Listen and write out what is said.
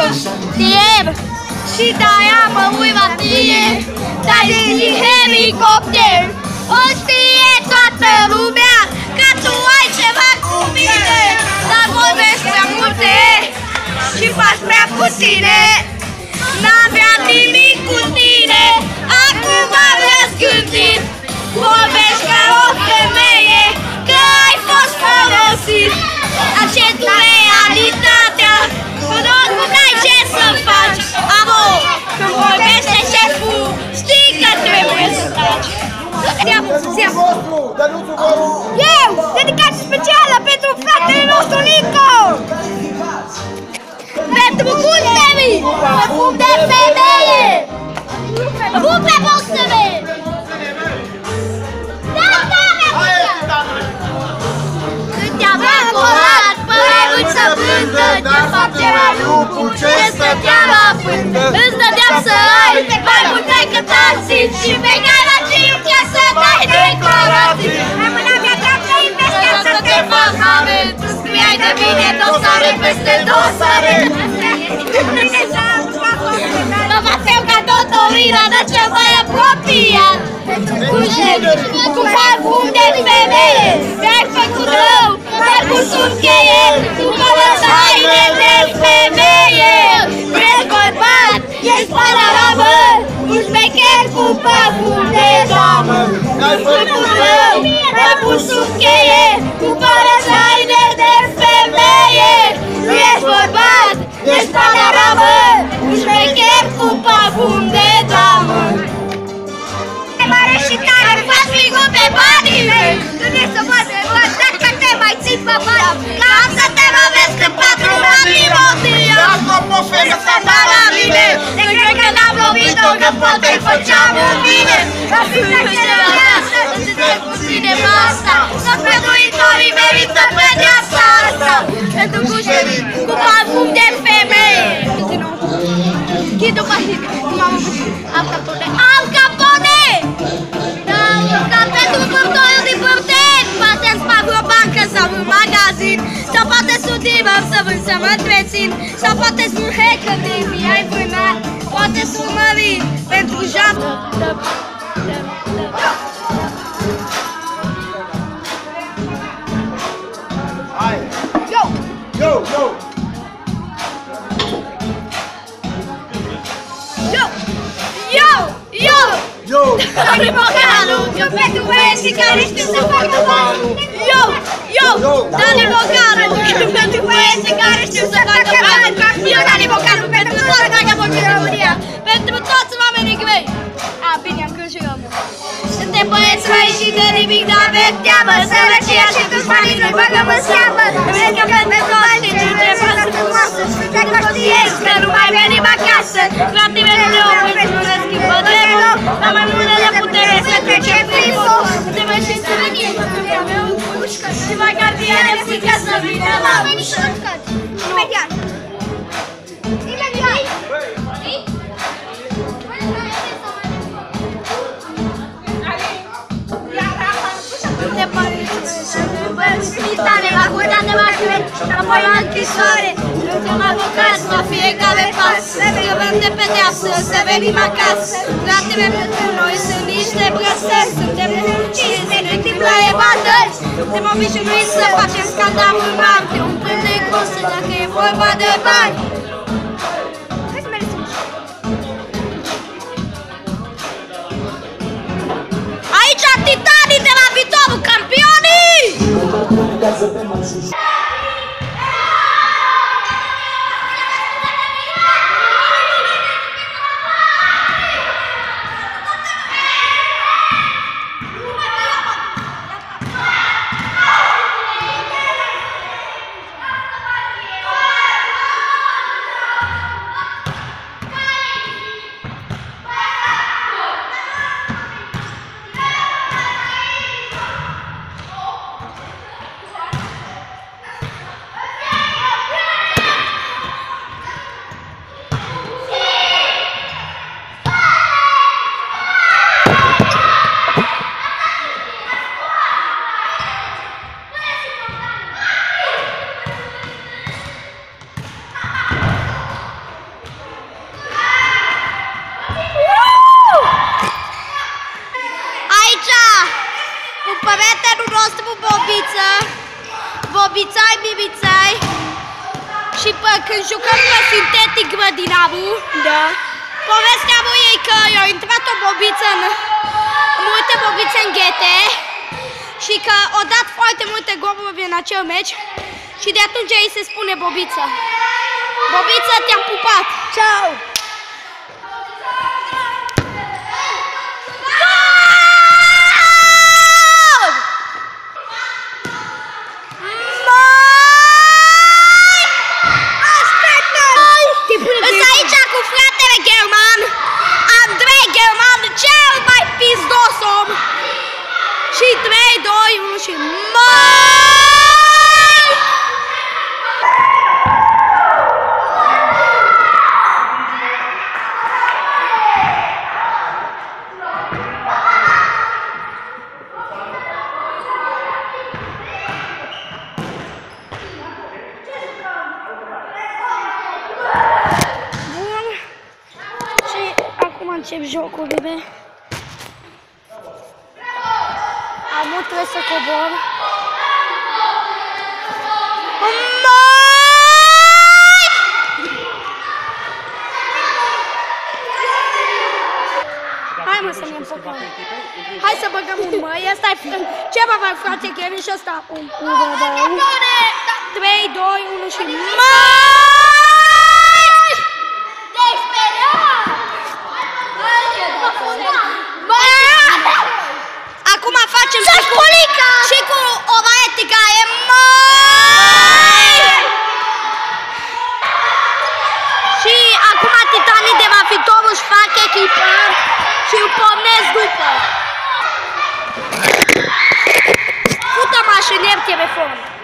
știem și de-aia mă uit la tine, dar din helicopter o știe toată lumea că tu ai ceva cu mine, dar vorbești prea multe și faci prea puține. N-aveam nimic cu tine, acum am răzgândit. Vorbești ca o femeie că ai fost folosit. Accentul realitatea, nu n-ai ce să faci. Amo, când vorbește șeful, știi că trebuie să taci. Eu, dedicație specială pentru fratele nostru Nico! Pentru Gunteri! Fum de femeie! Fum pe boxele! Când te-am acolat, păreai să plângă, de fapt era lucrul ce stătea la pântă. Îți dădeam să ai mai mult decât alții și veneai la Giuchea să dai declarații. Rămâna mea dreaptă investea să te fac mame. Tu scriai de mine dosare peste dosare. Mă facem ca Totorina de ce mai apropiat. Cu parfum de femeie mi-ai făcut rău, dar cu sub cheie tu mă lăsai de femeie. Ești bărbat, ești panoramă, un șmecher cu parfum de damă. Mi-ai făcut rău, dar cu sub cheie tu mă lăsai de femeie. Ești bărbat, ești panoramă, un șmecher cu parfum de damă. Mare și tare, faci figuri pe banii mei. Când e să mă dezbat, dacă te mai țin pe bani, ca am să te lovesc în 4 motivii. Dacă o fără să da la mine, de cred că n-am lovit-o, că poate făceam un bine. Dar sunt același, îți trec cu tine asta, toți păduitorii merită pedeapsa asta. Pentru cușerii cu parfum de femeie. Ghidul pasic, mamă, am capone, am capone! Ca pentru purtorul din purteni, poate îți fac o bancă sau un magazin, sau poate sunt liber să vând să mă întrețin, sau poate sunt hacker de mi-ai vânat, poate sunt mărin pentru jantă. Yo! Yo! Yo! Yo! Yo! Yo! Yo! Dani Bocanu! Eu pentru băieții care știu să facă bani! Yo! Yo! Dani Bocanu! Eu pentru băieții care știu să facă bani! Eu, Dani Bocanu, pentru toată vagabondii din România! Pentru toți oamenii grei! A, bine, am crezut și eu! Suntem băieți răi și de nimic n-avem teamă! Sărăcia și dușmanii noi băgăm în seamă! Cred că pentru toți și trebuie să frumoasă! Suntem conștienți că nu mai venim acasă! Clatimenele omului nu ne schimbă deloc! La mai mulele putere să trecem primul! Suntem și să venim! Și mai gardiane frică să vină la ușă! Imediat! Imediat! Spitale, la curtea de mașini, apoi la închisoare. Suntem avocați la fiecare pas, scăpăm de pedeapsă, să venim acasă. Gratele pentru noi sunt niște brăsări, suntem nefericiți, ne gândim la evadări. Suntem obișnuiți să facem scandalul mari, te umplem de gustă dacă e vorba de bani. Aici titanii de la viitorul campionii! nostru Bobiță, Bobițai, Bibițai. Și când jucăm pe sintetic grădinarul, da. Povestea lui e că i-a intrat o bobiță multe bobițe în ghete și că au dat foarte multe goluri în acel meci și de atunci ei se spune Bobiță. Bobiță, te-am pupat! Ciao! Îs aici cu fratele german, Andrei German, cel mai pizdos om. Și 3, 2, 1 și mai! Încep jocurile. Acum trebuie să cobor. Hai mă să ne împăcăm. Hai să băgăm un măi. Asta e ceva mai frate Kevin și ăsta un 3, 2, 1 și măi! Acum facem și cu o maietica e mai! Și acum titanii de Mafitorul își fac echipă și îl pornesc după. Fută mașinier telefon.